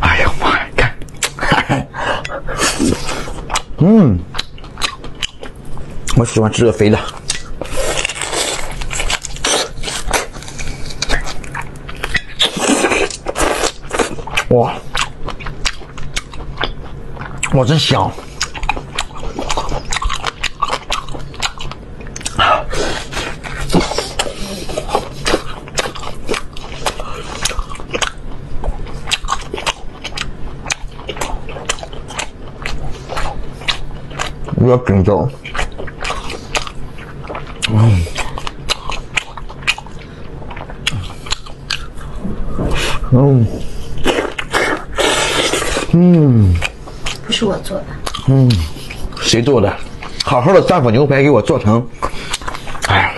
哎呀妈呀，看，我喜欢吃这个肥的。哇，哇，真香！我要跟着， 不是我做的。 谁做的？好好的丈夫牛排给我做成，哎。